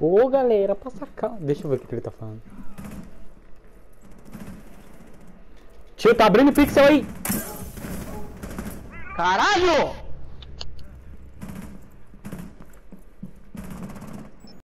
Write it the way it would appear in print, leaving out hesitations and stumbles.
Ô galera, passa calma. Deixa eu ver o que ele tá falando. Tio, tá abrindo pixel aí! Caralho!